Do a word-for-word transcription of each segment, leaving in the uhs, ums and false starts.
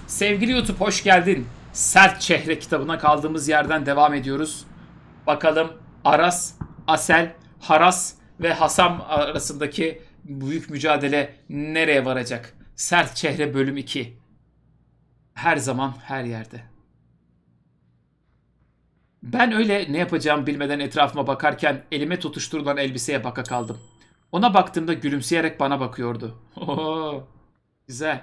Sevgili YouTube hoş geldin. Sert Çehre kitabına kaldığımız yerden devam ediyoruz. Bakalım Aras, Asel, Haras ve Hasam arasındaki büyük mücadele nereye varacak? Sert Çehre bölüm iki. Her zaman her yerde. Ben öyle ne yapacağımı bilmeden etrafıma bakarken elime tutuşturulan elbiseye baka kaldım. Ona baktığımda gülümseyerek bana bakıyordu. Oho, güzel.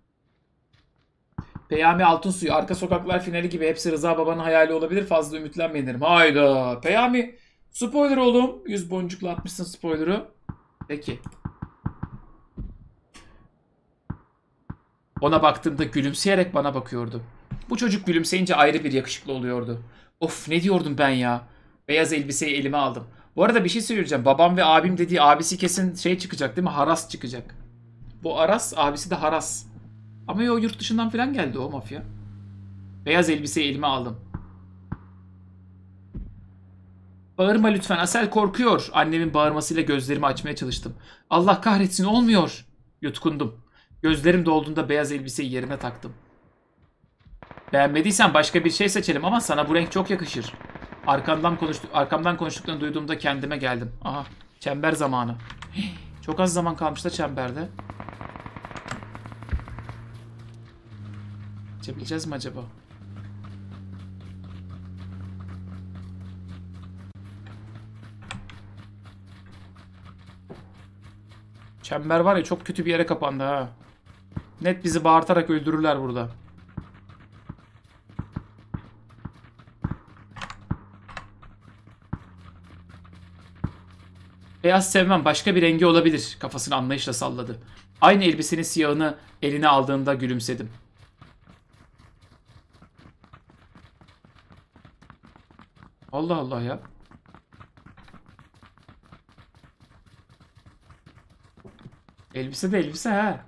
Peyami Altunsuyu, Arka Sokaklar finali gibi hepsi Rıza Baba'nın hayali olabilir. Fazla ümitlenmeyin derim. Hayda. Peyami, spoiler oğlum. Yüz boncukla atmışsın spoiler'ı. Peki. Ona baktığımda gülümseyerek bana bakıyordu. Bu çocuk gülümseyince ayrı bir yakışıklı oluyordu. Of, ne diyordum ben ya. Beyaz elbiseyi elime aldım. Bu arada bir şey söyleyeceğim. Babam ve abim dediği abisi kesin şey çıkacak değil mi? Haras çıkacak. Bu Aras, abisi de Haras. Ama o yurt dışından falan geldi o mafya. Beyaz elbiseyi elime aldım. Bağırma lütfen, Asel korkuyor. Annemin bağırmasıyla gözlerimi açmaya çalıştım. Allah kahretsin, olmuyor. Yutkundum. Gözlerim dolduğunda beyaz elbiseyi yerine taktım. Beğenmediysen başka bir şey seçelim ama sana bu renk çok yakışır. Arkamdan, konuştu arkamdan konuştuklarını duyduğumda kendime geldim. Aha, çember zamanı. Çok az zaman kalmış da çemberde. Geçebileceğiz mi acaba? Çember var ya, çok kötü bir yere kapandı ha. Net bizi bağırtarak öldürürler burada. Beyaz sevmem, başka bir rengi olabilir. Kafasını anlayışla salladı. Aynı elbisenin siyahını eline aldığında gülümsedim. Allah Allah ya. Elbise de elbise ha.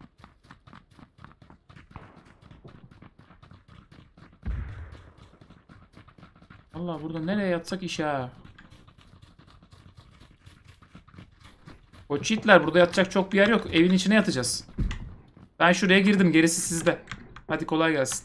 Allah, burada nereye yatsak iş ha. O cheatler, burada yatacak çok bir yer yok. Evin içine yatacağız. Ben şuraya girdim, gerisi sizde. Hadi kolay gelsin.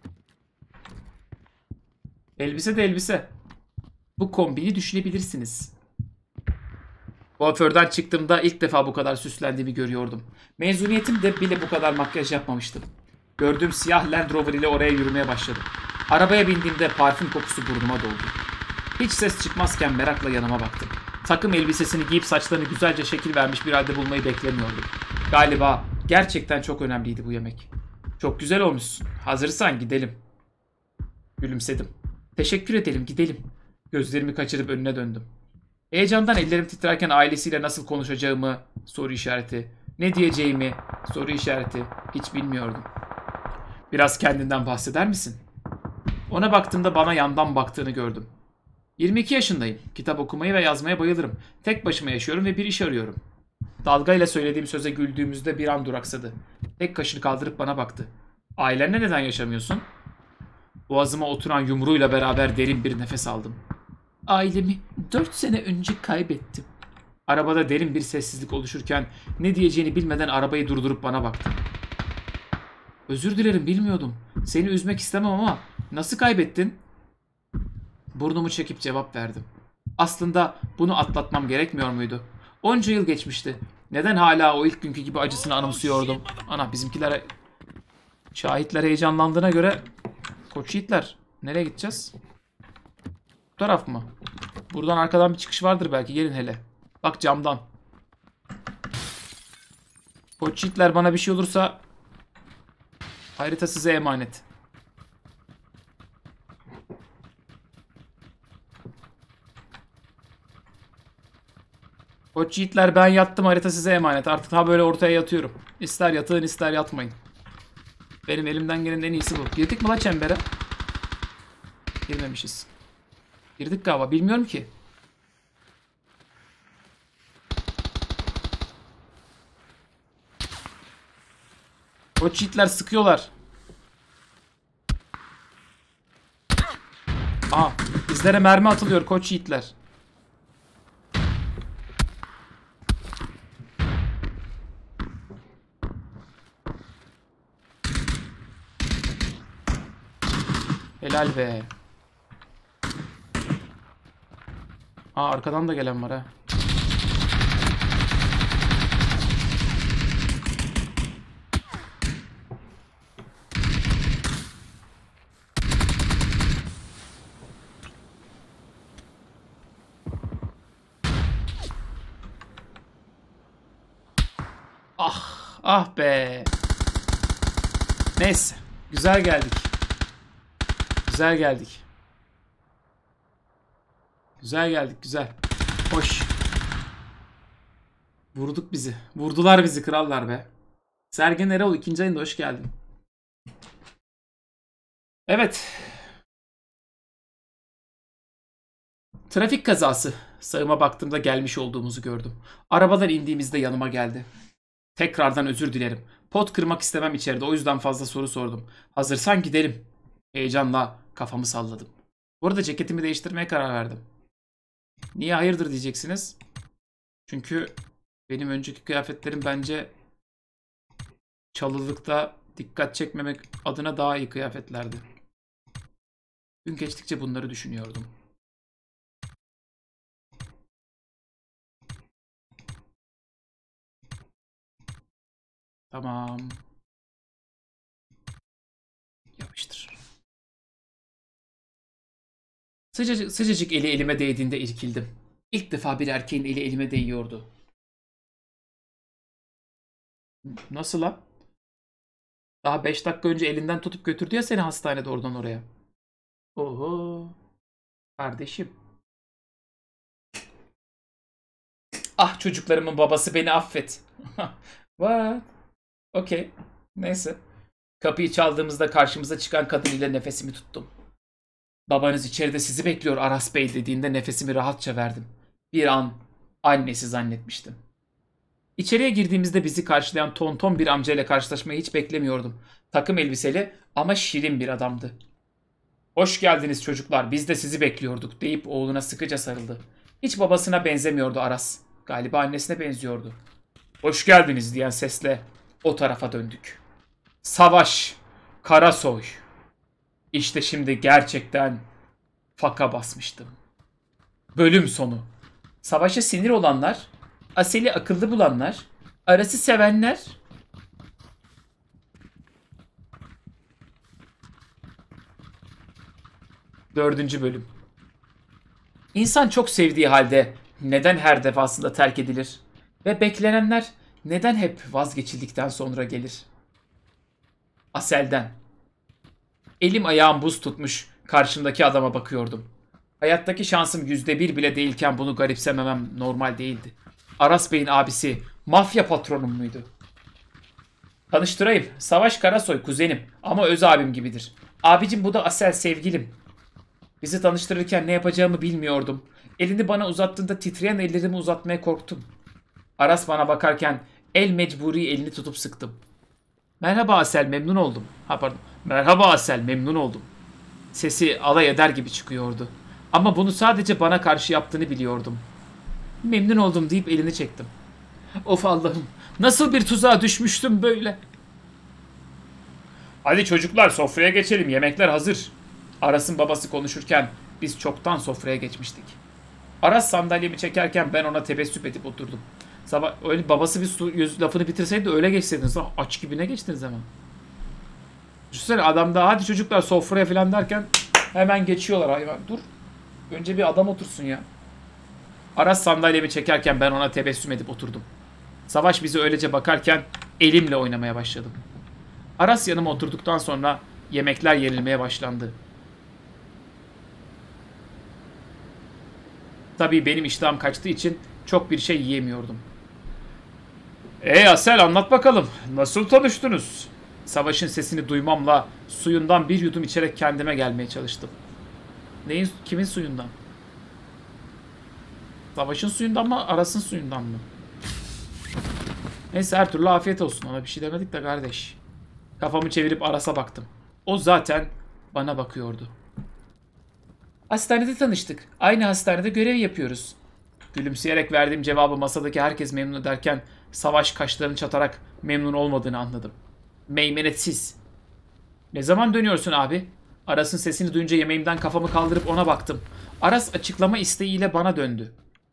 Elbise de elbise. Bu kombini düşünebilirsiniz. Kuaförden çıktığımda ilk defa bu kadar süslendiğimi görüyordum. Mezuniyetimde bile bu kadar makyaj yapmamıştım. Gördüğüm siyah Land Rover ile oraya yürümeye başladım. Arabaya bindiğimde parfüm kokusu burnuma doldu. Hiç ses çıkmazken merakla yanıma baktım. Takım elbisesini giyip saçlarını güzelce şekil vermiş bir halde bulmayı beklemiyordum. Galiba gerçekten çok önemliydi bu yemek. Çok güzel olmuşsun. Hazırsan gidelim. Gülümsedim. Teşekkür edelim, gidelim. Gözlerimi kaçırıp önüne döndüm. Heyecandan ellerim titrerken ailesiyle nasıl konuşacağımı soru işareti, ne diyeceğimi soru işareti hiç bilmiyordum. Biraz kendinden bahseder misin? Ona baktığımda bana yandan baktığını gördüm. yirmi iki yaşındayım. Kitap okumayı ve yazmaya bayılırım. Tek başıma yaşıyorum ve bir iş arıyorum. Dalgayla söylediğim söze güldüğümüzde bir an duraksadı. Tek kaşını kaldırıp bana baktı. Ailenle neden yaşamıyorsun? Boğazıma oturan yumruğuyla beraber derin bir nefes aldım. Ailemi dört sene önce kaybettim. Arabada derin bir sessizlik oluşurken ne diyeceğini bilmeden arabayı durdurup bana baktı. Özür dilerim, bilmiyordum. Seni üzmek istemem ama nasıl kaybettin? Burnumu çekip cevap verdim. Aslında bunu atlatmam gerekmiyor muydu? Onca yıl geçmişti. Neden hala o ilk günkü gibi acısını anımsıyordum? Ana, bizimkiler, şahitler heyecanlandığına göre koç yiğitler. Nereye gideceğiz? Bu taraf mı? Buradan arkadan bir çıkış vardır belki. Gelin hele. Bak, camdan. Koç yiğitler, bana bir şey olursa harita size emanet. Koç yiğitler, ben yattım, harita size emanet. Artık ha böyle ortaya yatıyorum. İster yatın ister yatmayın. Benim elimden gelen en iyisi bu. Girdik mi la çembere? Girmemişiz. Girdik galiba. Bilmiyorum ki. Koç yiğitler sıkıyorlar. Aha. Bizlere mermi atılıyor koç yiğitler. Helal be. Aa, arkadan da gelen var ha. Ah, ah be. Neyse. Güzel geldik. Güzel geldik. Güzel geldik, güzel. Hoş. Vurduk bizi. Vurdular bizi krallar be. Sergen Erol ikinci ayında hoş geldin. Evet. Trafik kazası. Sağıma baktığımda gelmiş olduğumuzu gördüm. Arabadan indiğimizde yanıma geldi. Tekrardan özür dilerim. Pot kırmak istemem içeride. O yüzden fazla soru sordum. Hazırsan gidelim. Heyecanla kafamı salladım. Bu arada ceketimi değiştirmeye karar verdim. Niye hayırdır diyeceksiniz. Çünkü benim önceki kıyafetlerim bence çalılıkta dikkat çekmemek adına daha iyi kıyafetlerdi. Gün geçtikçe bunları düşünüyordum. Tamam. Yapıştır. Sıcacık, sıcacık eli elime değdiğinde irkildim. İlk defa bir erkeğin eli elime değiyordu. Nasıl lan? Daha beş dakika önce elinden tutup götürdü ya seni hastanede oradan oraya. Oho. Kardeşim. Ah, çocuklarımın babası, beni affet. What? Okey. Neyse. Kapıyı çaldığımızda karşımıza çıkan kadın ile nefesimi tuttum. Babanız içeride sizi bekliyor Aras Bey dediğinde nefesimi rahatça verdim. Bir an annesi zannetmiştim. İçeriye girdiğimizde bizi karşılayan tonton bir amcayla karşılaşmayı hiç beklemiyordum. Takım elbiseli ama şirin bir adamdı. Hoş geldiniz çocuklar, biz de sizi bekliyorduk deyip oğluna sıkıca sarıldı. Hiç babasına benzemiyordu Aras. Galiba annesine benziyordu. Hoş geldiniz diyen sesle o tarafa döndük. Savaş, Karasoy. İşte şimdi gerçekten faka basmıştım. Bölüm sonu. Savaşa sinir olanlar, Asel'i akıllı bulanlar, Aras'ı sevenler. Dördüncü bölüm. İnsan çok sevdiği halde neden her defasında terk edilir? Ve beklenenler neden hep vazgeçildikten sonra gelir? Asel'den. Elim ayağım buz tutmuş, karşımdaki adama bakıyordum. Hayattaki şansım yüzde bir bile değilken bunu garipsememem normal değildi. Aras Bey'in abisi mafya patronum muydu? Tanıştırayım. Savaş Karasoy kuzenim ama öz abim gibidir. Abicim, bu da Asel sevgilim. Bizi tanıştırırken ne yapacağımı bilmiyordum. Elini bana uzattığında titreyen ellerimi uzatmaya korktum. Aras bana bakarken el mecburi elini tutup sıktım. Merhaba Asel, memnun oldum. Ha pardon. Merhaba Asel, memnun oldum. Sesi alay eder gibi çıkıyordu. Ama bunu sadece bana karşı yaptığını biliyordum. Memnun oldum deyip elini çektim. Of Allah'ım, nasıl bir tuzağa düşmüştüm böyle. Hadi çocuklar, sofraya geçelim, yemekler hazır. Aras'ın babası konuşurken biz çoktan sofraya geçmiştik. Aras sandalyemi çekerken ben ona tebessüm edip oturdum. Sabah öyle babası bir su, yüz, lafını bitirseydi de öyle geçseydiniz. Aç gibi ne geçtiniz hemen. Düşünsene, adam da hadi çocuklar sofraya falan derken hemen geçiyorlar hayvan. Dur. Önce bir adam otursun ya. Aras sandalyemi çekerken ben ona tebessüm edip oturdum. Savaş bize öylece bakarken elimle oynamaya başladım. Aras yanıma oturduktan sonra yemekler yenilmeye başlandı. Tabii benim iştahım kaçtığı için çok bir şey yiyemiyordum. Ey Asel, anlat bakalım. Nasıl tanıştınız? Savaş'ın sesini duymamla suyundan bir yudum içerek kendime gelmeye çalıştım. Neyin, kimin suyundan? Savaş'ın suyundan mı, Aras'ın suyundan mı? Neyse, her türlü afiyet olsun. Ona bir şey demedik de kardeş. Kafamı çevirip Aras'a baktım. O zaten bana bakıyordu. Hastanede tanıştık. Aynı hastanede görev yapıyoruz. Gülümseyerek verdiğim cevabı masadaki herkes memnun ederken Savaş kaşlarını çatarak memnun olmadığını anladım. Meymenetsiz. Ne zaman dönüyorsun abi? Aras'ın sesini duyunca yemeğimden kafamı kaldırıp ona baktım. Aras açıklama isteğiyle bana döndü.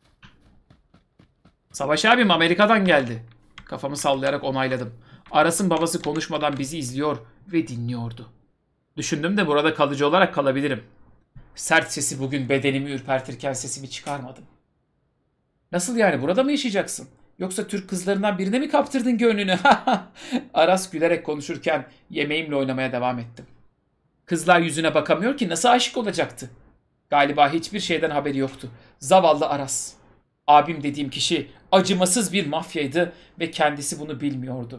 Savaş abim Amerika'dan geldi. Kafamı sallayarak onayladım. Aras'ın babası konuşmadan bizi izliyor ve dinliyordu. Düşündüm de burada kalıcı olarak kalabilirim. Sert sesi bugün bedenimi ürpertirken sesimi çıkarmadım. Nasıl yani, burada mı yaşayacaksın? Yoksa Türk kızlarından birine mi kaptırdın gönlünü? Aras gülerek konuşurken yemeğimle oynamaya devam ettim. Kızlar yüzüne bakamıyor ki, nasıl aşık olacaktı? Galiba hiçbir şeyden haberi yoktu. Zavallı Aras. Abim dediğim kişi acımasız bir mafyaydı ve kendisi bunu bilmiyordu.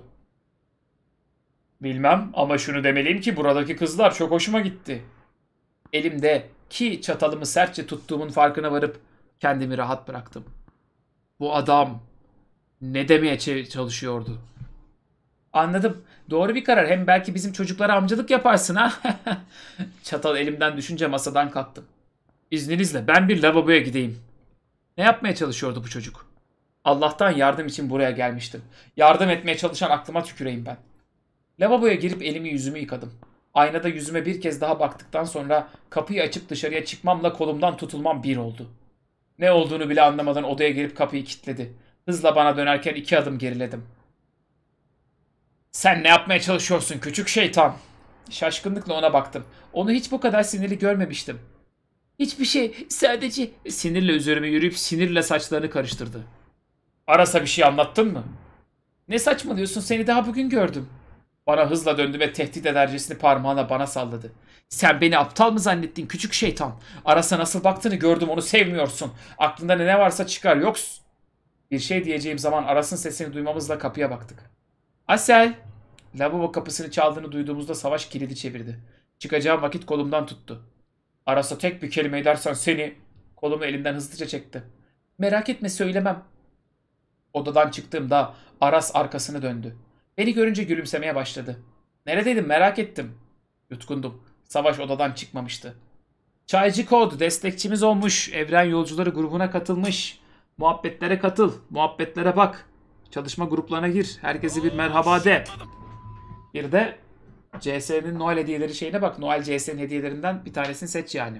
Bilmem ama şunu demeliyim ki buradaki kızlar çok hoşuma gitti. Elimde ki çatalımı sertçe tuttuğumun farkına varıp kendimi rahat bıraktım. Bu adam ne demeye çalışıyordu? Anladım. Doğru bir karar. Hem belki bizim çocuklara amcalık yaparsın ha. Çatal elimden düşünce masadan kalktım. İzninizle ben bir lavaboya gideyim. Ne yapmaya çalışıyordu bu çocuk? Allah'tan yardım için buraya gelmiştim. Yardım etmeye çalışan aklıma tüküreyim ben. Lavaboya girip elimi yüzümü yıkadım. Aynada yüzüme bir kez daha baktıktan sonra kapıyı açıp dışarıya çıkmamla kolumdan tutulmam bir oldu. Ne olduğunu bile anlamadan odaya girip kapıyı kilitledi. Hızla bana dönerken iki adım geriledim. Sen ne yapmaya çalışıyorsun küçük şeytan? Şaşkınlıkla ona baktım. Onu hiç bu kadar sinirli görmemiştim. Hiçbir şey, sadece... Sinirle üzerime yürüyüp sinirle saçlarını karıştırdı. Aras'a bir şey anlattın mı? Ne saçmalıyorsun, seni daha bugün gördüm. Bana hızla döndü ve tehdit edercesini parmağına bana salladı. Sen beni aptal mı zannettin küçük şeytan? Aras'a nasıl baktığını gördüm, onu sevmiyorsun. Aklında ne varsa çıkar, yoks. Bir şey diyeceğim zaman Aras'ın sesini duymamızla kapıya baktık. Asel! Lavabo kapısını çaldığını duyduğumuzda Savaş kilidi çevirdi. Çıkacağım vakit kolumdan tuttu. Aras'a tek bir kelime edersen seni... Kolumu elimden hızlıca çekti. Merak etme, söylemem. Odadan çıktığımda Aras arkasını döndü. Beni görünce gülümsemeye başladı. Neredeydin, merak ettim. Yutkundum. Savaş odadan çıkmamıştı. Çaycı Kod destekçimiz olmuş. Evren Yolcuları grubuna katılmış. Muhabbetlere katıl. Muhabbetlere bak. Çalışma gruplarına gir. Herkese bir merhaba de. Bir de C S'nin Noel hediyeleri şeyine bak. Noel C S'nin hediyelerinden bir tanesini seç yani.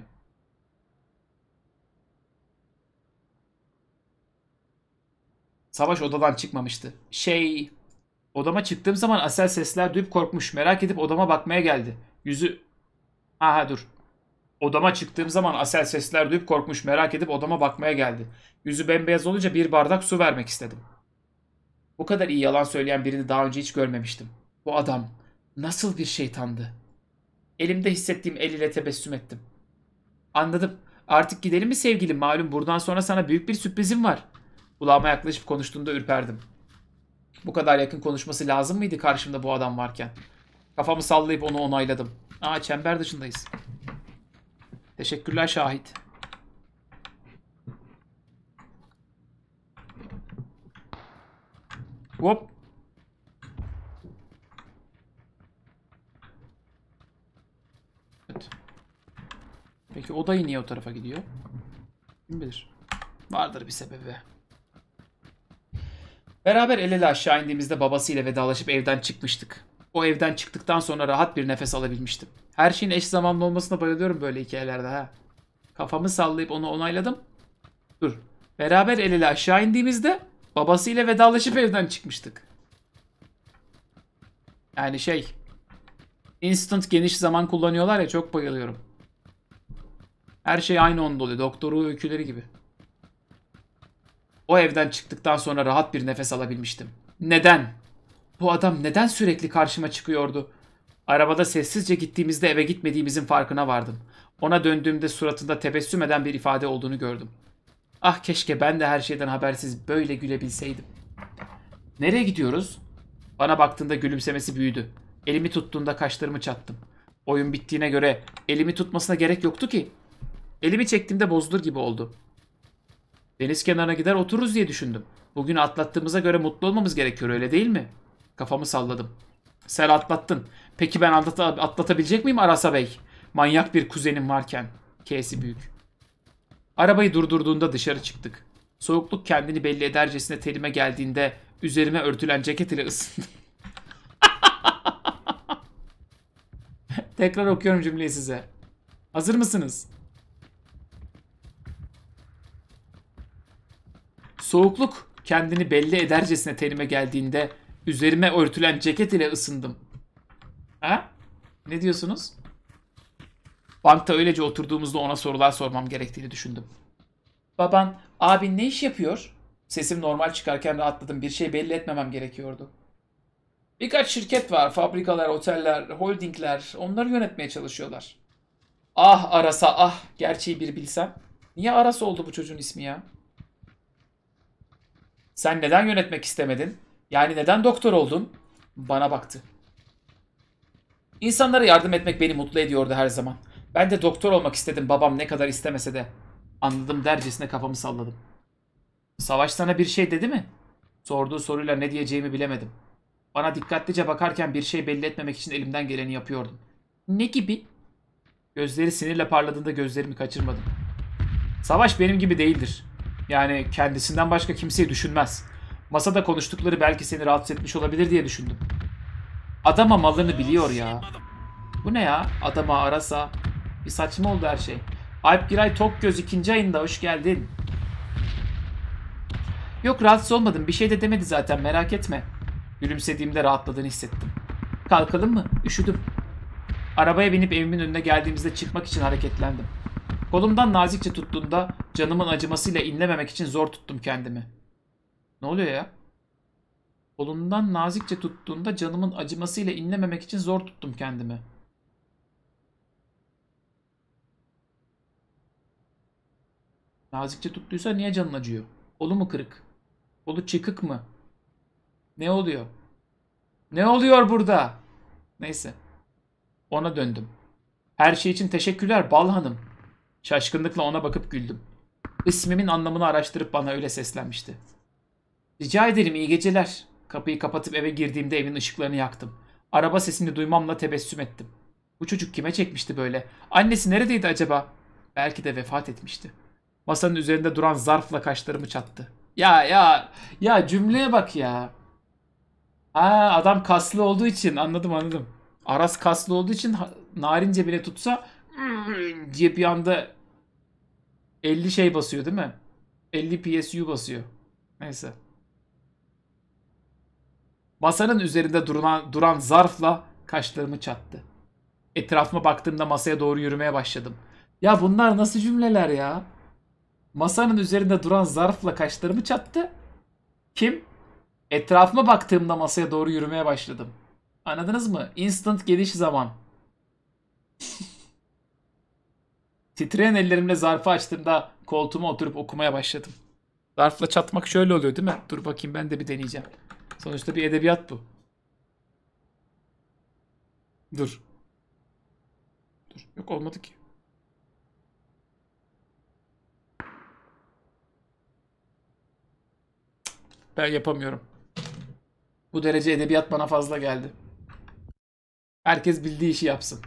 Savaş odadan çıkmamıştı. Şey... Odama çıktığım zaman Asel sesler duyup korkmuş. Merak edip odama bakmaya geldi. Yüzü... Aha dur. Odama çıktığım zaman Asel sesler duyup korkmuş. Merak edip odama bakmaya geldi. Yüzü bembeyaz olunca bir bardak su vermek istedim. Bu kadar iyi yalan söyleyen birini daha önce hiç görmemiştim. Bu adam nasıl bir şeytandı? Elimde hissettiğim el ile tebessüm ettim. Anladım. Artık gidelim mi sevgilim? Malum buradan sonra sana büyük bir sürprizim var. Kulağıma yaklaşıp konuştuğunda ürperdim. Bu kadar yakın konuşması lazım mıydı karşımda bu adam varken? Kafamı sallayıp onu onayladım. Aa, çember dışındayız. Teşekkürler şahit. Hop. Evet. Peki o dayı niye o tarafa gidiyor? Kim bilir. Vardır bir sebebi. Beraber el ele aşağı indiğimizde babasıyla vedalaşıp evden çıkmıştık. O evden çıktıktan sonra rahat bir nefes alabilmiştim. Her şeyin eş zamanlı olmasına bayılıyorum böyle hikayelerde ha. Kafamı sallayıp onu onayladım. Dur. Beraber el ele aşağı indiğimizde babasıyla vedalaşıp evden çıkmıştık. Yani şey... Instant geniş zaman kullanıyorlar ya, çok bayılıyorum. Her şey aynı onda oluyor. Doktoru öyküleri gibi. O evden çıktıktan sonra rahat bir nefes alabilmiştim. Neden? Bu adam neden sürekli karşıma çıkıyordu? Arabada sessizce gittiğimizde eve gitmediğimizin farkına vardım. Ona döndüğümde suratında tebessüm eden bir ifade olduğunu gördüm. Ah, keşke ben de her şeyden habersiz böyle gülebilseydim. Nereye gidiyoruz? Bana baktığında gülümsemesi büyüdü. Elimi tuttuğunda kaşlarımı çattım. Oyun bittiğine göre elimi tutmasına gerek yoktu ki. Elimi çektiğimde bozulur gibi oldu. Deniz kenarına gider otururuz diye düşündüm. Bugün atlattığımıza göre mutlu olmamız gerekiyor, öyle değil mi? Kafamı salladım. Sen atlattın. Peki ben atlat atlatabilecek miyim Arasa Bey? Manyak bir kuzenim varken. K'si büyük. Arabayı durdurduğunda dışarı çıktık. Soğukluk kendini belli edercesine telime geldiğinde üzerime örtülen ceket ile ısındım. Tekrar okuyorum cümleyi size. Hazır mısınız? Soğukluk kendini belli edercesine tenime geldiğinde üzerime örtülen ceket ile ısındım. Ha? Ne diyorsunuz? Bankta öylece oturduğumuzda ona sorular sormam gerektiğini düşündüm. Baban, abin ne iş yapıyor? Sesim normal çıkarken rahatladım. Bir şey belli etmemem gerekiyordu. Birkaç şirket var. Fabrikalar, oteller, holdingler. Onları yönetmeye çalışıyorlar. Ah Aras'a ah. Gerçeği bir bilsem. Niye Aras oldu bu çocuğun ismi ya? Sen neden yönetmek istemedin? Yani neden doktor oldun? Bana baktı. İnsanlara yardım etmek beni mutlu ediyordu her zaman. Ben de doktor olmak istedim babam ne kadar istemese de. Anladım dercesine kafamı salladım. Savaş sana bir şey dedi mi? Sorduğu soruyla ne diyeceğimi bilemedim. Bana dikkatlice bakarken bir şey belli etmemek için elimden geleni yapıyordum. Ne gibi? Gözleri sinirle parladığında gözlerimi kaçırmadım. Savaş benim gibi değildir. Yani kendisinden başka kimseyi düşünmez. Masada konuştukları belki seni rahatsız etmiş olabilir diye düşündüm. Adama malını biliyor ya. Bu ne ya? Adama arasa. Bir saçma oldu her şey. Alp Giray Tokgöz ikinci ayında hoş geldin. Yok rahatsız olmadım. Bir şey de demedi zaten merak etme. Gülümsediğimde rahatladığını hissettim. Kalkalım mı? Üşüdüm. Arabaya binip evimin önüne geldiğimizde çıkmak için hareketlendim. Kolumdan nazikçe tuttuğunda canımın acımasıyla inlememek için zor tuttum kendimi. Ne oluyor ya? Kolumdan nazikçe tuttuğunda canımın acımasıyla inlememek için zor tuttum kendimi. Nazikçe tuttuysa niye canın acıyor? Kolu mu kırık? Kolu çıkık mı? Ne oluyor? Ne oluyor burada? Neyse. Ona döndüm. Her şey için teşekkürler Bal Hanım. Şaşkınlıkla ona bakıp güldüm. İsmimin anlamını araştırıp bana öyle seslenmişti. Rica ederim iyi geceler. Kapıyı kapatıp eve girdiğimde evin ışıklarını yaktım. Araba sesini duymamla tebessüm ettim. Bu çocuk kime çekmişti böyle? Annesi neredeydi acaba? Belki de vefat etmişti. Masanın üzerinde duran zarfla kaşlarımı çattı. Ya ya ya cümleye bak ya. Aa, adam kaslı olduğu için anladım anladım. Aras kaslı olduğu için narince bile tutsa diye bir anda elli şey basıyor değil mi? elli P S U basıyor. Neyse. Masanın üzerinde duran, duran zarfla kaşlarımı çattı. Etrafıma baktığımda masaya doğru yürümeye başladım. Ya bunlar nasıl cümleler ya? Masanın üzerinde duran zarfla kaşlarımı çattı. Kim? Etrafıma baktığımda masaya doğru yürümeye başladım. Anladınız mı? Instant geliş zaman. Titreyen ellerimle zarfı açtığımda koltuğuma oturup okumaya başladım. Zarfla çatmak şöyle oluyor değil mi? Dur bakayım ben de bir deneyeceğim. Sonuçta bir edebiyat bu. Dur. Dur. Yok olmadı ki. Ben yapamıyorum. Bu derece edebiyat bana fazla geldi. Herkes bildiği işi yapsın.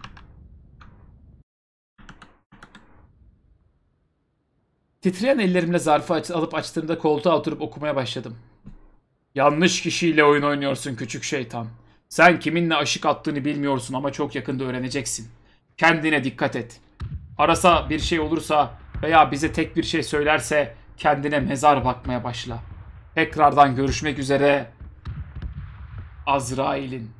Titreyen ellerimle zarfı aç alıp açtığımda koltuğa oturup okumaya başladım. Yanlış kişiyle oyun oynuyorsun küçük şeytan. Sen kiminle aşık attığını bilmiyorsun ama çok yakında öğreneceksin. Kendine dikkat et. Arasa bir şey olursa veya bize tek bir şey söylerse kendine mezar bakmaya başla. Tekrardan görüşmek üzere. Azrail'in.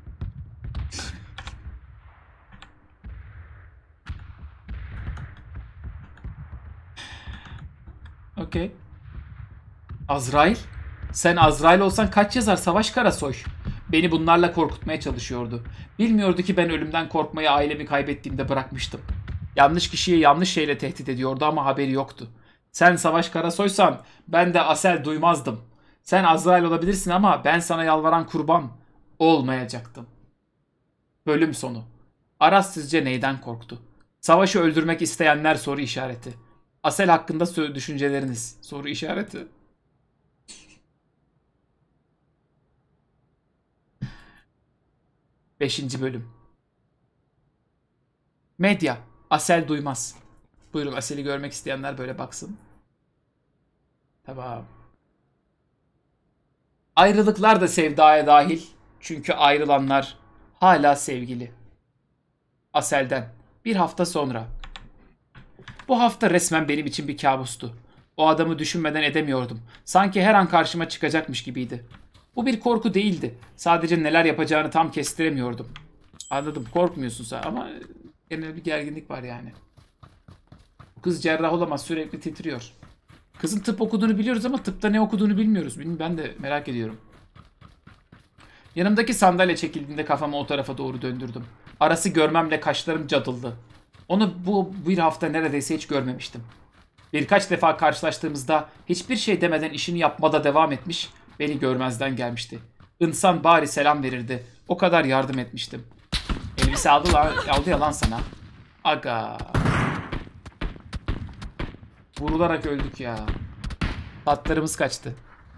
Okey. Azrail? Sen Azrail olsan kaç yazar Savaş Karasoy? Beni bunlarla korkutmaya çalışıyordu. Bilmiyordu ki ben ölümden korkmayı ailemi kaybettiğimde bırakmıştım. Yanlış kişiyi yanlış şeyle tehdit ediyordu ama haberi yoktu. Sen Savaş Karasoysan ben de Asel duymazdım. Sen Azrail olabilirsin ama ben sana yalvaran kurban olmayacaktım. Bölüm sonu. Aras sizce neyden korktu? Savaşı öldürmek isteyenler soru işareti. Asel hakkında düşünceleriniz soru işareti. Beşinci bölüm. Medya. Asel duymaz. Buyurun Asel'i görmek isteyenler böyle baksın. Tamam. Ayrılıklar da sevdaya dahil. Çünkü ayrılanlar hala sevgili. Asel'den. Bir hafta sonra. Bu hafta resmen benim için bir kabustu. O adamı düşünmeden edemiyordum. Sanki her an karşıma çıkacakmış gibiydi. Bu bir korku değildi. Sadece neler yapacağını tam kestiremiyordum. Anladım, korkmuyorsun sen ama genel bir gerginlik var yani. Kız cerrah olamaz, sürekli titriyor. Kızın tıp okuduğunu biliyoruz ama tıpta ne okuduğunu bilmiyoruz. Ben de merak ediyorum. Yanımdaki sandalye çekildiğinde kafamı o tarafa doğru döndürdüm. Arası görmemle kaşlarım cadıldı. Onu bu bir hafta neredeyse hiç görmemiştim. Birkaç defa karşılaştığımızda hiçbir şey demeden işini yapmada devam etmiş, beni görmezden gelmişti. İnsan bari selam verirdi. O kadar yardım etmiştim. Elbise aldı, lan, aldı ya lan sana. Aga. Vurularak öldük ya. Tatlarımız kaçtı.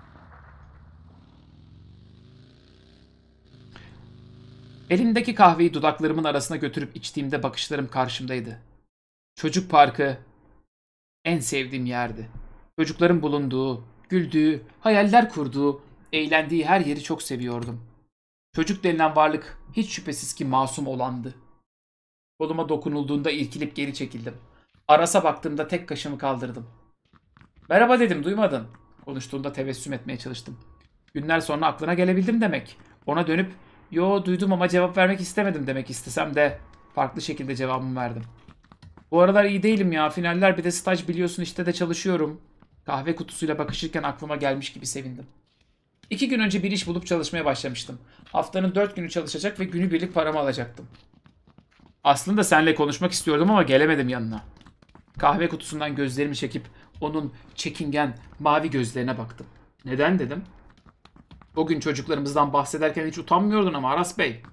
Elimdeki kahveyi dudaklarımın arasına götürüp içtiğimde bakışlarım karşımdaydı. Çocuk parkı en sevdiğim yerdi. Çocukların bulunduğu, güldüğü, hayaller kurduğu, eğlendiği her yeri çok seviyordum. Çocuk denilen varlık hiç şüphesiz ki masum olandı. Koluma dokunulduğunda irkilip geri çekildim. Aras'a baktığımda tek kaşımı kaldırdım. Merhaba dedim, duymadın. Konuştuğunda tebessüm etmeye çalıştım. Günler sonra aklına gelebildim demek. Ona dönüp yo duydum ama cevap vermek istemedim demek istesem de farklı şekilde cevabımı verdim. Bu aralar iyi değilim ya. Finaller bir de staj biliyorsun, işte de çalışıyorum. Kahve kutusuyla bakışırken aklıma gelmiş gibi sevindim. İki gün önce bir iş bulup çalışmaya başlamıştım. Haftanın dört günü çalışacak ve günübirlik paramı alacaktım. Aslında seninle konuşmak istiyordum ama gelemedim yanına. Kahve kutusundan gözlerimi çekip onun çekingen mavi gözlerine baktım. Neden dedim. O gün çocuklarımızdan bahsederken hiç utanmıyordun ama Aras Bey.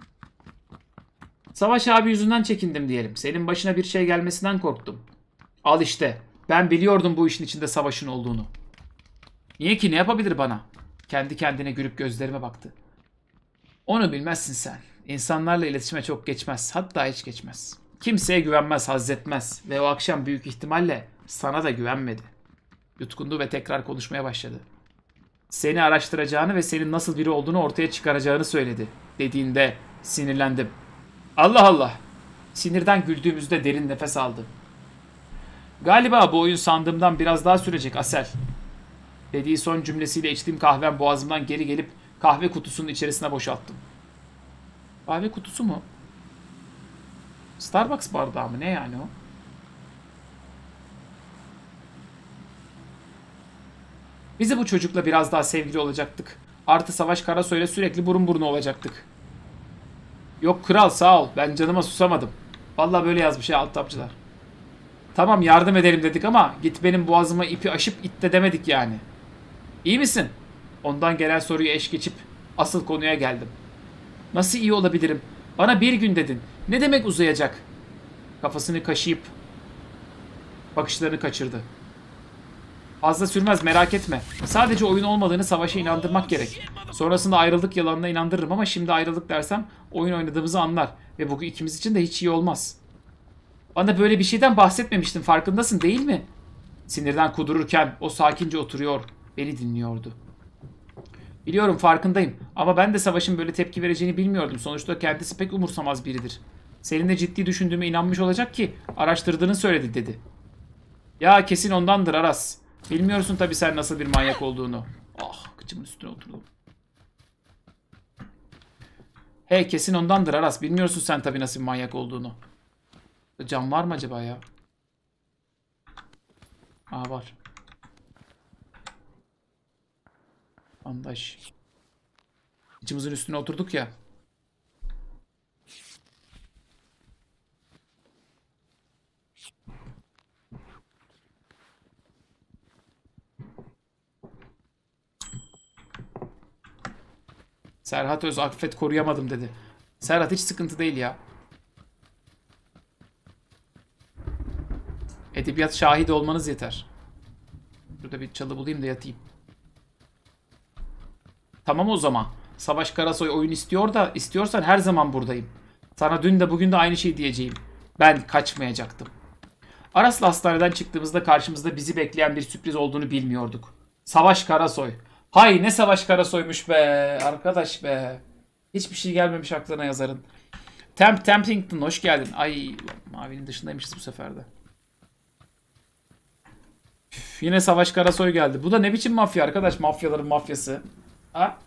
Savaş abi yüzünden çekindim diyelim. Senin başına bir şey gelmesinden korktum. Al işte. Ben biliyordum bu işin içinde Savaş'ın olduğunu. Niye ki, ne yapabilir bana? Kendi kendine gülüp gözlerime baktı. Onu bilmezsin sen. İnsanlarla iletişime çok geçmez. Hatta hiç geçmez. Kimseye güvenmez, hazzetmez. Ve o akşam büyük ihtimalle sana da güvenmedi. Yutkundu ve tekrar konuşmaya başladı. Seni araştıracağını ve senin nasıl biri olduğunu ortaya çıkaracağını söyledi. Dediğinde sinirlendim. Allah Allah. Sinirden güldüğümüzde derin nefes aldı. Galiba bu oyun sandığımdan biraz daha sürecek Asel. Dediği son cümlesiyle içtiğim kahvem boğazımdan geri gelip kahve kutusunun içerisine boşalttım. Kahve kutusu mu? Starbucks bardağı mı? Ne yani o? Biz bu çocukla biraz daha sevgili olacaktık. Artı Savaş Karasoy'la sürekli burun buruna olacaktık. Yok kral, sağ ol. Ben canıma susamadım. Vallahi böyle yazmış ya alt tapçılar. Tamam yardım edelim dedik ama git benim boğazıma ipi aşıp itte demedik yani. İyi misin? Ondan gelen soruyu eş geçip asıl konuya geldim. Nasıl iyi olabilirim? Bana bir gün dedin. Ne demek uzayacak? Kafasını kaşıyıp bakışlarını kaçırdı. Fazla sürmez, merak etme. Sadece oyun olmadığını Savaş'a inandırmak gerek. Sonrasında ayrıldık yalanına inandırırım ama şimdi ayrıldık dersem oyun oynadığımızı anlar. Ve bu ikimiz için de hiç iyi olmaz. Bana böyle bir şeyden bahsetmemiştin, farkındasın değil mi? Sinirden kudururken o sakince oturuyor, beni dinliyordu. Biliyorum, farkındayım ama ben de Savaş'ın böyle tepki vereceğini bilmiyordum. Sonuçta kendisi pek umursamaz biridir. Seninle ciddi düşündüğüme inanmış olacak ki araştırdığını söyledi dedi. Ya kesin ondandır Aras. Bilmiyorsun tabii sen nasıl bir manyak olduğunu. Ah, kıçımın üstüne oturdum. Hey, kesin ondandır Aras. Bilmiyorsun sen tabii nasıl bir manyak olduğunu. Cam var mı acaba ya? Aa, var. Bandaj. İçimizin üstüne oturduk ya. Serhat Öz affet koruyamadım dedi. Serhat hiç sıkıntı değil ya. Edebiyat şahidi olmanız yeter. Burada bir çalı bulayım da yatayım. Tamam o zaman. Savaş Karasoy oyun istiyor da istiyorsan her zaman buradayım. Sana dün de bugün de aynı şey diyeceğim. Ben kaçmayacaktım. Aras'la hastaneden çıktığımızda karşımızda bizi bekleyen bir sürpriz olduğunu bilmiyorduk. Savaş Karasoy. Hay ne Savaş Karasoy'muş be arkadaş be. Hiçbir şey gelmemiş aklına yazarın. Temp Temptington hoş geldin. Ay mavinin dışındaymışız bu sefer de. Üf, yine Savaş Karasoy geldi. Bu da ne biçim mafya arkadaş? Mafyaların mafyası. Ha?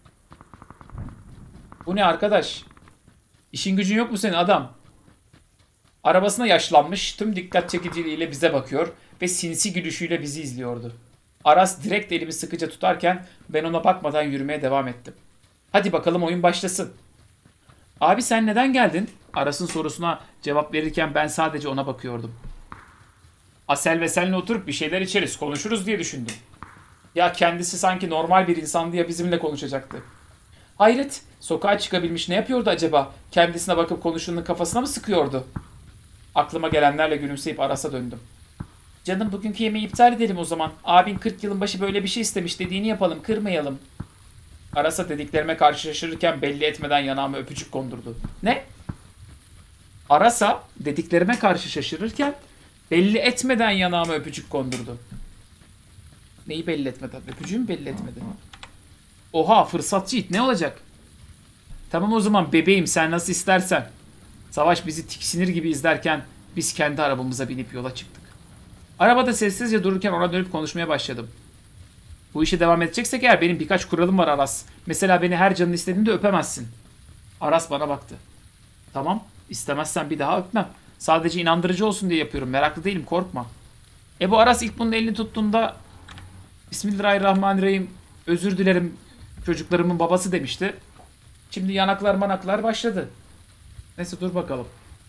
Bu ne arkadaş? İşin gücün yok mu senin adam? Arabasına yaşlanmış, tüm dikkat çekiciliğiyle bize bakıyor ve sinsi gülüşüyle bizi izliyordu. Aras direkt elimi sıkıca tutarken ben ona bakmadan yürümeye devam ettim. Hadi bakalım oyun başlasın. Abi sen neden geldin? Aras'ın sorusuna cevap verirken ben sadece ona bakıyordum. Asel ve senle oturup bir şeyler içeriz, konuşuruz diye düşündüm. Ya kendisi sanki normal bir insan diye bizimle konuşacaktı. Hayret, sokağa çıkabilmiş ne yapıyordu acaba? Kendisine bakıp konuştuğunun kafasına mı sıkıyordu? Aklıma gelenlerle gülümseyip Aras'a döndüm. Canım bugünkü yemeği iptal edelim o zaman. Abin kırk yılın başı böyle bir şey istemiş, dediğini yapalım, kırmayalım. Aras'a dediklerime karşı şaşırırken belli etmeden yanağıma öpücük kondurdu. Ne? Aras'a dediklerime karşı şaşırırken belli etmeden yanağıma öpücük kondurdu. Neyi belli etmeden? Öpücüğü mü belli etmedi? Oha fırsatçı it, ne olacak? Tamam o zaman bebeğim, sen nasıl istersen. Savaş bizi tiksinir gibi izlerken biz kendi arabamıza binip yola çıktık. Arabada sessizce dururken ona dönüp konuşmaya başladım. Bu işe devam edeceksek eğer benim birkaç kuralım var Aras. Mesela beni her canın istediğinde öpemezsin. Aras bana baktı. Tamam, istemezsen bir daha öpmem. Sadece inandırıcı olsun diye yapıyorum. Meraklı değilim, korkma. E bu Aras ilk bunun elini tuttuğunda Bismillahirrahmanirrahim, özür dilerim çocuklarımın babası demişti. Şimdi yanaklar manaklar başladı. Neyse dur bakalım.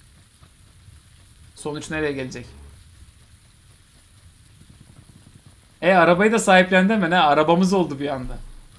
Sonuç nereye gelecek? E arabayı da sahiplendi hemen ha. Arabamız oldu bir anda.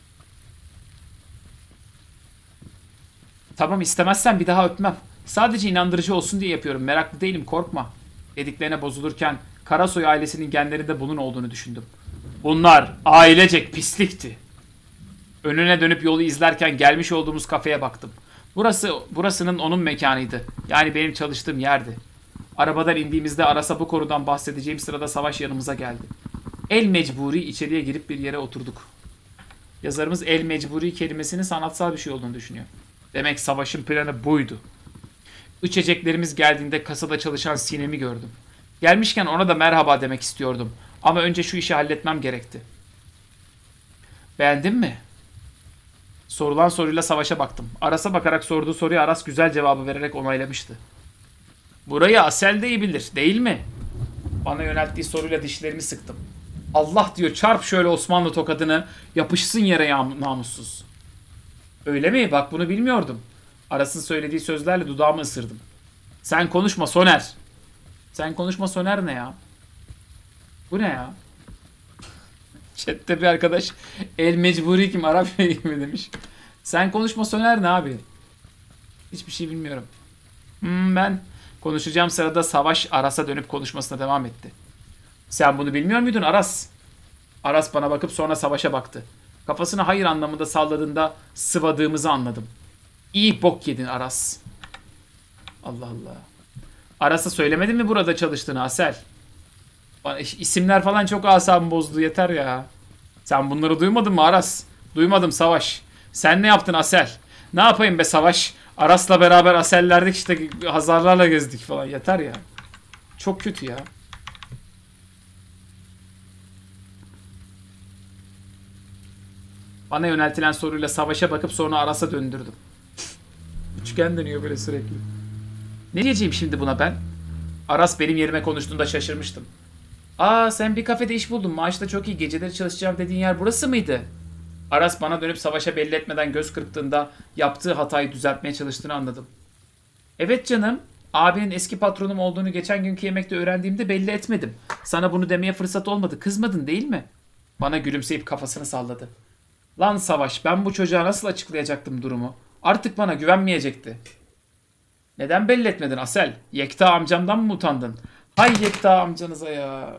Tamam istemezsen bir daha öpmem. Sadece inandırıcı olsun diye yapıyorum. Meraklı değilim, korkma. Dediklerine bozulurken Karasoy ailesinin genlerinde bunun olduğunu düşündüm. Bunlar ailecek pislikti. Önüne dönüp yolu izlerken gelmiş olduğumuz kafeye baktım. Burası burasının onun mekanıydı. Yani benim çalıştığım yerdi. Arabadan indiğimizde Aras'a bu konudan bahsedeceğim sırada Savaş yanımıza geldi. El mecburi içeriye girip bir yere oturduk. Yazarımız el mecburi kelimesinin sanatsal bir şey olduğunu düşünüyor. Demek Savaş'ın planı buydu. İçeceklerimiz geldiğinde kasada çalışan Sinem'i gördüm. Gelmişken ona da merhaba demek istiyordum. Ama önce şu işi halletmem gerekti. Beğendin mi? Sorulan soruyla Savaş'a baktım. Aras'a bakarak sorduğu soruya Aras güzel cevabı vererek onaylamıştı. Burayı Asel de iyi bilir, değil mi? Bana yönelttiği soruyla dişlerimi sıktım. Allah diyor, çarp şöyle Osmanlı tokadını, yapışsın yere namussuz. Öyle mi? Bak bunu bilmiyordum. Aras'ın söylediği sözlerle dudağımı ısırdım. Sen konuşma Soner. Sen konuşma Soner ne ya? Bu ne ya? Chat'te bir arkadaş el mecburi kim Arapça gibi demiş. Sen konuşma Soner ne abi? Hiçbir şey bilmiyorum. Hmm, ben konuşacağım sırada Savaş Aras'a dönüp konuşmasına devam etti. Sen bunu bilmiyor muydun Aras? Aras bana bakıp sonra Savaş'a baktı. Kafasını hayır anlamında salladığında sıvadığımızı anladım. İyi bok yedin Aras. Allah Allah. Aras'a söylemedin mi burada çalıştığını Asel? Bana isimler falan çok asabımı bozdu, yeter ya. Sen bunları duymadın mı Aras? Duymadım Savaş. Sen ne yaptın Asel? Ne yapayım be Savaş? Aras'la beraber Asel'lerdeki işte Hazarlarla gezdik falan, yeter ya. Çok kötü ya. Bana yöneltilen soruyla Savaş'a bakıp sonra Aras'a döndürdüm. Üçgen dönüyor böyle sürekli. Ne diyeceğim şimdi buna ben? Aras benim yerime konuştuğunda şaşırmıştım. Aa sen bir kafede iş buldun. Maaş da çok iyi. Geceleri çalışacağım dediğin yer burası mıydı? Aras bana dönüp Savaş'a belli etmeden göz kırptığında yaptığı hatayı düzeltmeye çalıştığını anladım. Evet canım. Abinin eski patronum olduğunu geçen günkü yemekte öğrendiğimde belli etmedim. Sana bunu demeye fırsat olmadı. Kızmadın değil mi? Bana gülümseyip kafasını salladı. Lan Savaş, ben bu çocuğa nasıl açıklayacaktım durumu? Artık bana güvenmeyecekti. Neden belli etmedin Asel? Yekta amcamdan mı utandın? Hay Yekta amcanıza ya.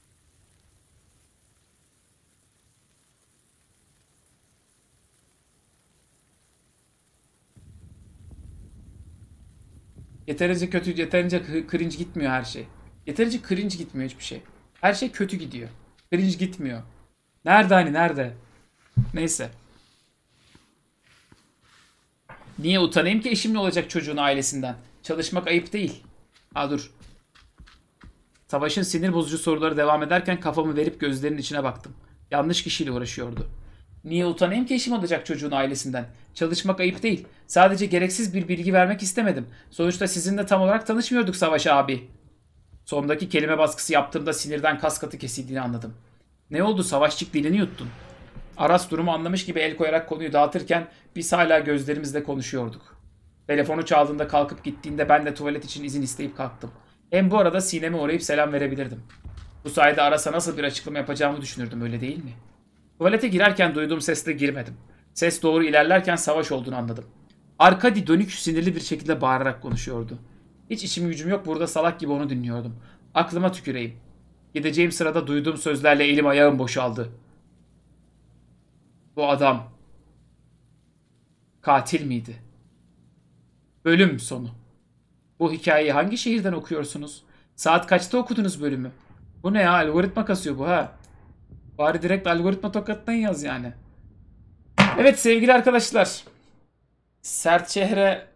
Yeterince kötü, yeterince cringe gitmiyor her şey. Yeterince cringe gitmiyor hiçbir şey. Her şey kötü gidiyor. Cringe gitmiyor. Nerede hani nerede? Neyse. Niye utanayım ki eşimle olacak çocuğun ailesinden? Çalışmak ayıp değil. Ha dur. Savaş'ın sinir bozucu soruları devam ederken kafamı verip gözlerinin içine baktım. Yanlış kişiyle uğraşıyordu. Niye utanayım ki eşim olacak çocuğun ailesinden? Çalışmak ayıp değil. Sadece gereksiz bir bilgi vermek istemedim. Sonuçta sizinle tam olarak tanışmıyorduk Savaş abi. Sondaki kelime baskısı yaptığımda sinirden kas katı kesildiğini anladım. Ne oldu, Savaşçık, dilini yuttun? Aras durumu anlamış gibi el koyarak konuyu dağıtırken biz hala gözlerimizle konuşuyorduk. Telefonu çaldığında kalkıp gittiğinde ben de tuvalet için izin isteyip kalktım. Hem bu arada Sinem'e uğrayıp selam verebilirdim. Bu sayede Aras'a nasıl bir açıklama yapacağımı düşünürdüm, öyle değil mi? Tuvalete girerken duyduğum sesle girmedim. Ses doğru ilerlerken Savaş olduğunu anladım. Arkadi dönük sinirli bir şekilde bağırarak konuşuyordu. Hiç içim gücüm yok, burada salak gibi onu dinliyordum. Aklıma tüküreyim. Gideceğim sırada duyduğum sözlerle elim ayağım boşaldı. Bu adam katil miydi? Bölüm sonu. Bu hikayeyi hangi şehirden okuyorsunuz? Saat kaçta okudunuz bölümü? Bu ne ya? Algoritma kasıyor bu ha. Bari direkt algoritma tokatlayın yaz yani. Evet sevgili arkadaşlar. Sert Çehre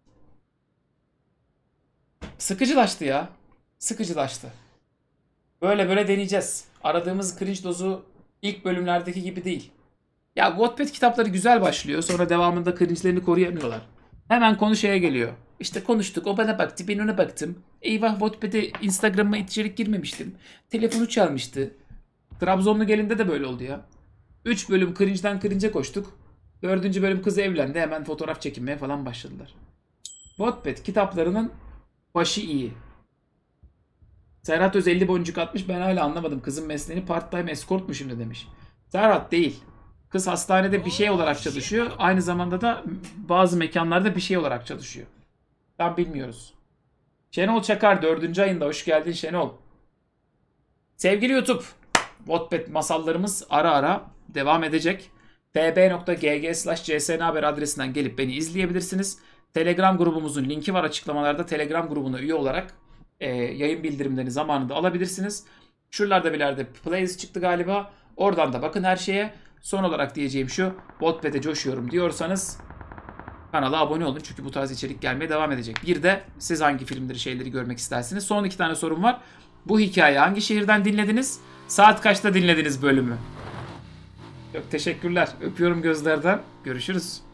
sıkıcılaştı ya. Sıkıcılaştı. Böyle böyle deneyeceğiz. Aradığımız cringe dozu ilk bölümlerdeki gibi değil. Ya Wattpad kitapları güzel başlıyor. Sonra devamında cringe'lerini koruyamıyorlar. Hemen konu şeye geliyor. İşte konuştuk, o bana baktı, ben ona baktım. Eyvah, Wattpad'e, Instagram'a içerik girmemiştim. Telefonu çalmıştı. Trabzonlu Gelin'de de böyle oldu ya. üç bölüm cringe'den cringe'e koştuk. dördüncü bölüm kız evlendi. Hemen fotoğraf çekinmeye falan başladılar. Wattpad kitaplarının başı iyi. Serhat Öz elli boncuk atmış. Ben hala anlamadım. Kızın mesleğini part-time escort mu şimdi demiş. Serhat değil. Kız hastanede bir şey olarak çalışıyor. Aynı zamanda da bazı mekanlarda bir şey olarak çalışıyor. Tam bilmiyoruz. Şenol Çakar dördüncü ayında. Hoş geldin Şenol. Sevgili YouTube. Wattpad masallarımız ara ara devam edecek. tb.gg slash csnhaber adresinden gelip beni izleyebilirsiniz. Telegram grubumuzun linki var açıklamalarda. Telegram grubuna üye olarak e, yayın bildirimlerini zamanında alabilirsiniz. Şuralarda bir yerde playlist çıktı galiba. Oradan da bakın her şeye. Son olarak diyeceğim şu. Wattpad'e coşuyorum diyorsanız kanala abone olun. Çünkü bu tarz içerik gelmeye devam edecek. Bir de siz hangi filmleri, şeyleri görmek istersiniz? Son iki tane sorum var. Bu hikayeyi hangi şehirden dinlediniz? Saat kaçta dinlediniz bölümü? Çok teşekkürler. Öpüyorum gözlerden. Görüşürüz.